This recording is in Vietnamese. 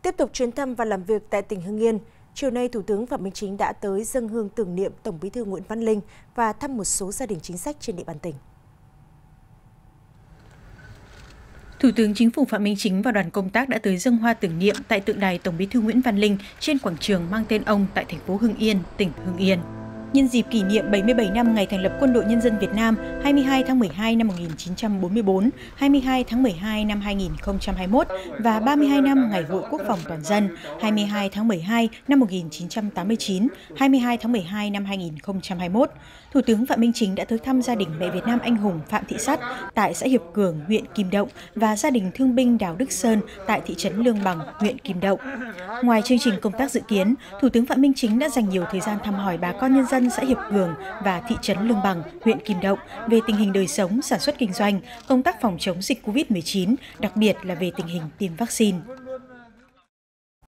Tiếp tục chuyến thăm và làm việc tại tỉnh Hưng Yên, chiều nay Thủ tướng Phạm Minh Chính đã tới dâng hương tưởng niệm Tổng Bí thư Nguyễn Văn Linh và thăm một số gia đình chính sách trên địa bàn tỉnh. Thủ tướng Chính phủ Phạm Minh Chính và đoàn công tác đã tới dâng hoa tưởng niệm tại tượng đài Tổng Bí thư Nguyễn Văn Linh trên quảng trường mang tên ông tại thành phố Hưng Yên, tỉnh Hưng Yên. Nhân dịp kỷ niệm 77 năm ngày thành lập Quân đội Nhân dân Việt Nam 22 tháng 12 năm 1944, 22 tháng 12 năm 2021 và 32 năm Ngày hội Quốc phòng toàn dân 22 tháng 12 năm 1989, 22 tháng 12 năm 2021, Thủ tướng Phạm Minh Chính đã tới thăm gia đình mẹ Việt Nam anh hùng Phạm Thị Sắt tại xã Hiệp Cường, huyện Kim Động và gia đình thương binh Đào Đức Sơn tại thị trấn Lương Bằng, huyện Kim Động. Ngoài chương trình công tác dự kiến, Thủ tướng Phạm Minh Chính đã dành nhiều thời gian thăm hỏi bà con nhân dân xã Hiệp Cường và thị trấn Lương Bằng, huyện Kim Động về tình hình đời sống, sản xuất kinh doanh, công tác phòng chống dịch COVID-19, đặc biệt là về tình hình tiêm vaccine.